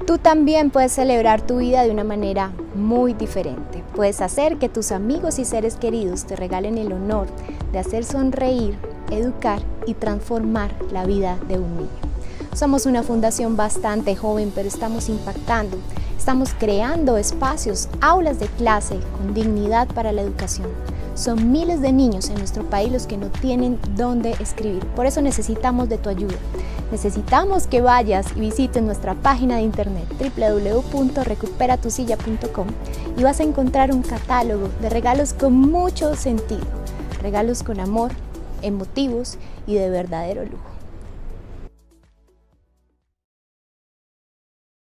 Tú también puedes celebrar tu vida de una manera muy diferente. Puedes hacer que tus amigos y seres queridos te regalen el honor de hacer sonreír, educar y transformar la vida de un niño. Somos una fundación bastante joven, pero estamos impactando. Estamos creando espacios, aulas de clase con dignidad para la educación. Son miles de niños en nuestro país los que no tienen dónde escribir. Por eso necesitamos de tu ayuda. Necesitamos que vayas y visites nuestra página de internet www.recuperatusilla.com y vas a encontrar un catálogo de regalos con mucho sentido. Regalos con amor, emotivos y de verdadero lujo.